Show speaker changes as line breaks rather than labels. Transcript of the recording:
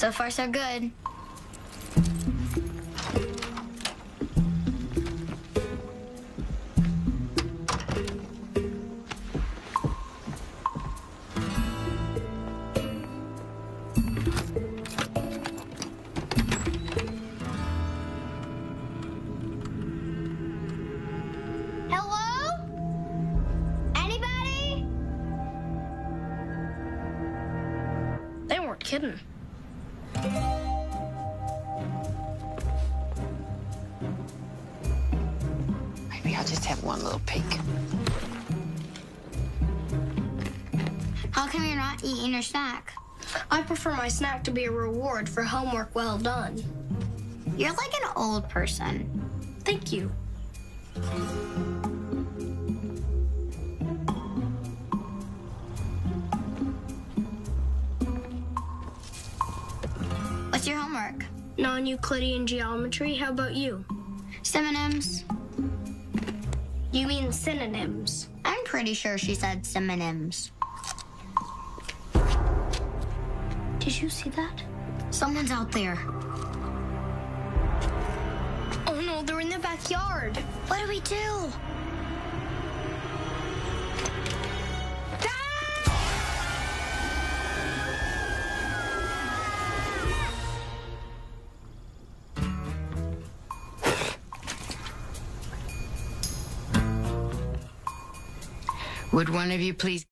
So far, so good.
Kidding.
Maybe I'll just have one little peek.
How come you're not eating your snack?
I prefer my snack to be a reward for homework well done.
You're like an old person.
Thank you.
What's your homework?
Non-Euclidean geometry. How about you?
Synonyms.
You mean synonyms?
I'm pretty sure she said synonyms.
Did you see that?
Someone's out there.
Oh no, they're in the backyard.
What do we do?
Would one of you please